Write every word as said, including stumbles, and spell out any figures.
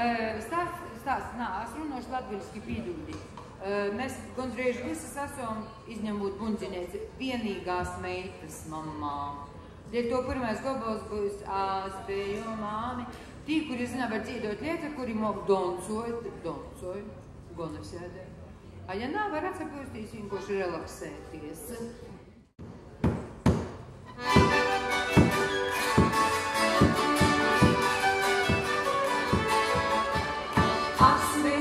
Stāsts, stāsts, nā, es runāšu latviļiski pīdūdī. Mēs gondrīz visas esam, izņemot Bundzinieci, vienīgās meitas mamā. Dēļ to pirmais gobals būs āspēju māmi. Tī, kuri zina var dzīdot lietas, kuri mok doncojot, doncojot, gonasēdē. A ja nav, var atsapūstīs vienkārši relaksēties. Asme